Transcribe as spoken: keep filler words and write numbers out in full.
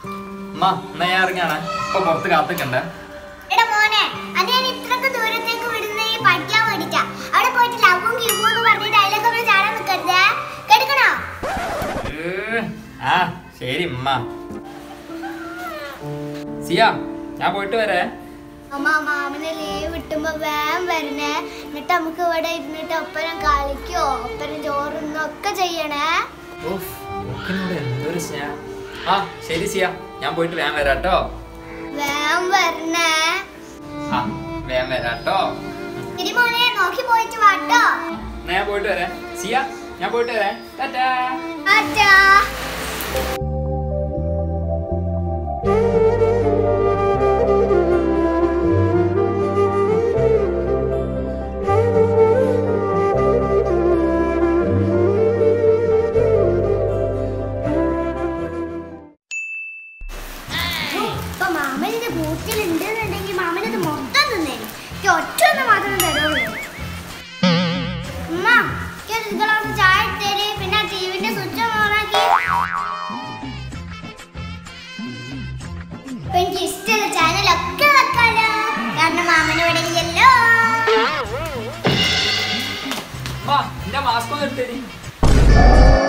അമ്മ എന്നാ ഞാൻ ഇറങ്ങിയാണ്. ഇപ്പൊ പുറത്ത് കാത്തിക്കണ്ടേ. എടാ മോനെ, അത് ഞാൻ ഇത്രക്ക് ദൂരത്തേക്ക് വിടുന്ന ഈ പഠിക്കാൻ വേണ്ടിട്ടാ. അവിടെ പോയിട്ട് ലവും ക്യൂബും എന്ന് പറഞ്ഞ ഡയലോഗ് നമ്മൾ ചാടാൻ നിൽക്കരുതേ. കേൾക്കണോ? ആ ശരി അമ്മ. സിയ ഞാൻ പോയിട്ട് വരേ. അമ്മ മാമനെ ലീവ് കിട്ടുമ്പോ വേഗം വരണേ. എന്നിട്ട് നമുക്ക് ഇവിടെ ഇരുന്നിട്ട് ഒപ്പരം കളിക്കോ ഒപ്പരം ചോറുന്നൊക്കെ ചെയ്യണേ. എന്തൊരു സ്നേഹം. ആ ശരി സിയ, ഞാൻ പോയിട്ട് വേഗം വരാട്ടോ. വേഗം വരണേ. ആ വേഗം വരാട്ടോ. ശരി മോനെ, നോക്കി പോയിട്ട് വാട്ടോ. ഞാൻ പോയിട്ട് വരാം സിയ, ഞാൻ പോയിട്ട് വരാം. ടാറ്റാ. ടാറ്റാ. മാമന്റെ ബൂട്ടിൽ ഉണ്ടെന്നുണ്ടെങ്കിൽ മാമനത് മൊത്തം തിന്നേ. ഒറ്റ ഒന്ന് മാത്രം തരുള്ളൂ. ഉമ്മ നിങ്ങളൊന്ന് ചായ തരേ, പിന്നെ ടിവിന്റെ സ്വിച്ച് ഓണാക്കി. എനിക്ക് ഇഷ്ടമുള്ള ചാനലൊക്കെ വെക്കാലോ, കാരണം മാമന് ഇവിടെ ഇല്ലല്ലോ. മാസ്ക് ഒന്ന് എടുത്തേ.